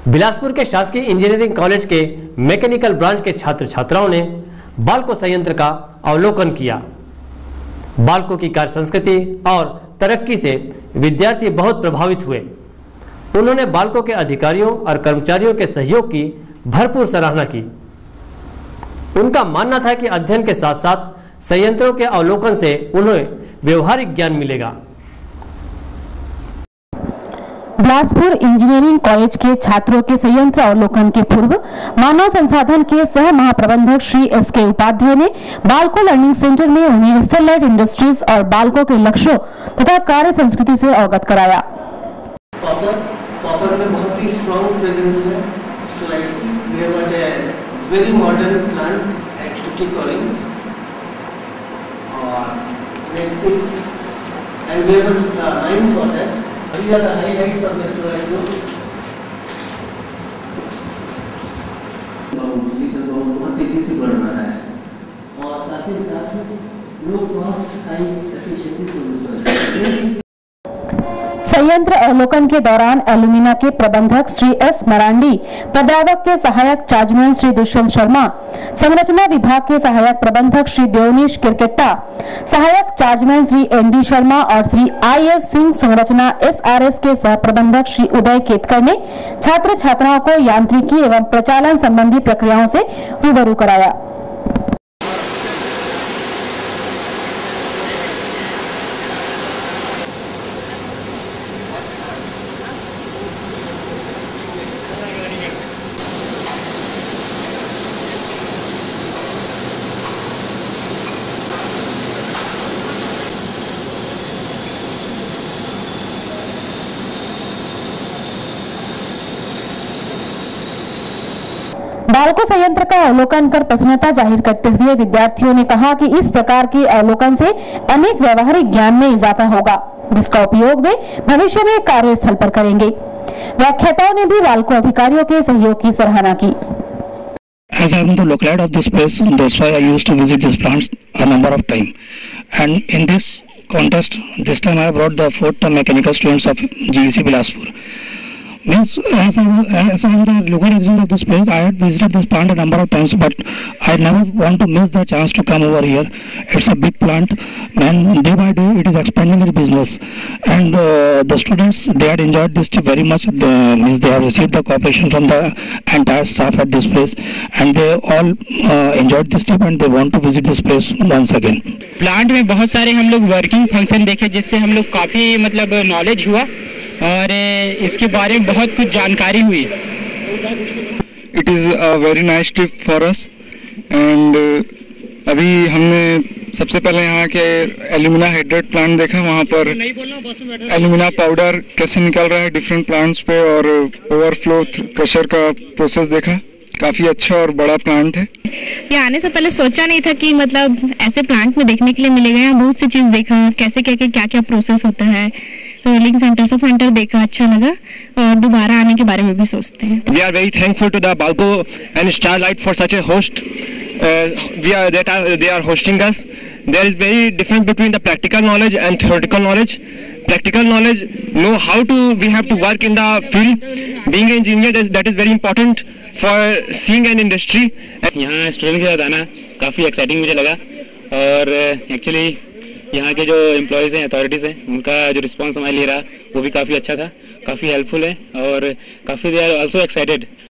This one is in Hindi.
बिलासपुर के शासकीय इंजीनियरिंग कॉलेज के मैकेनिकल ब्रांच के छात्र छात्राओं ने बाल्को संयंत्र का अवलोकन किया। बाल्को की कार्य संस्कृति और तरक्की से विद्यार्थी बहुत प्रभावित हुए। उन्होंने बाल्को के अधिकारियों और कर्मचारियों के सहयोग की भरपूर सराहना की। उनका मानना था कि अध्ययन के साथ साथ संयंत्रों के अवलोकन से उन्हें व्यवहारिक ज्ञान मिलेगा। बिलासपुर इंजीनियरिंग कॉलेज के छात्रों के संयंत्र अवलोकन के पूर्व मानव संसाधन के सह महाप्रबंधक श्री एस.के. उपाध्याय ने बाल्को लर्निंग सेंटर में उन्हें स्टरलाइट इंडस्ट्रीज और बाल्को के लक्ष्यों तथा कार्य संस्कृति से अवगत कराया। कॉपर में बहुत ही स्ट्रॉन्ग प्रेजेंस है। Slightly we have got a very modern plant at Tuticorin और next is and we have got lines for that. These are the highlights of this project. बहुत तेजी से बढ़ रहा है और साथ ही साथ low cost high efficiency solution. संयंत्र अवलोकन के दौरान एल्यूमिना के प्रबंधक श्री एस मरांडी, प्रद्रावक के सहायक चार्जमैन श्री दुष्यंत शर्मा, संरचना विभाग के सहायक प्रबंधक श्री देवनीश किरकेट्टा, सहायक चार्जमैन श्री एन.डी. शर्मा और श्री आई.एस. सिंह, संरचना एस.आर.एस. के सह प्रबंधक श्री उदय केतकर ने छात्र छात्राओं को यांत्रिकी एवं प्रचालन संबंधी प्रक्रियाओं से रूबरू कराया। बाल्को संयंत्र का अवलोकन कर प्रसन्नता जाहिर करते हुए विद्यार्थियों ने कहा कि इस प्रकार के अवलोकन से अनेक व्यवहारिक ज्ञान में इजाफा होगा, जिसका उपयोग वे भविष्य में कार्यस्थल पर करेंगे। व्याख्याताओं ने भी बाल्को अधिकारियों के सहयोग की सराहना की। As I am the localite of this place, that's why I used to visit this plants a number of times. And in this contest, this time I brought the 4th mechanical students of GEC Bilaspur. Means as I am the local resident of this place, I had visited this plant a number of times, but I never want to miss the chance to come over here. It's a big plant, and day by day it is expanding its business. And the students, they had enjoyed this trip very much. Means they have received the cooperation from the entire staff at this place, and they all enjoyed this trip and they want to visit this place once again. Plant में बहुत सारे हम लोग वर्किंग फंक्शन देखे, जिससे हम लोग काफ़ी मतलब नॉलेज हुआ और इसके बारे में बहुत कुछ जानकारी हुई। It is a very nice trip for us and अभी हमने सबसे पहले यहाँ के एल्यूमिना हाइड्रेट प्लांट देखा। वहाँ पर एल्यूमिना पाउडर कैसे निकल रहा है डिफरेंट प्लांट्स पे और ओवरफ्लो क्रशर का प्रोसेस देखा। काफ़ी अच्छा और बड़ा प्लांट है। ये आने से पहले सोचा नहीं था कि मतलब ऐसे प्लांट में देखने के लिए मिलेगा। यहाँ बहुत सी चीज़ देखा, कैसे क्या प्रोसेस होता है। रोलिंग सेंटर सब सेंटर देखा, अच्छा लगा और दोबारा आने के बारे में भी सोचते हैं। We are very thankful to the Balco and Starlight for such a host. They are hosting us. There is very difference between the practical knowledge and theoretical knowledge. Practical knowledge, know how we have to work in the field. Being an engineer, that is very important for seeing an industry. यहाँ स्टूडेंट के साथ आना काफ़ी एक्साइटिंग मुझे लगा और एक्चुअली यहाँ के जो एम्प्लॉयज़ हैं, अथॉरिटीज़ हैं, उनका जो रिस्पांस हमारे लिए रहा वो भी काफ़ी अच्छा था, काफ़ी हेल्पफुल है और काफ़ी दे आर आल्सो एक्साइटेड।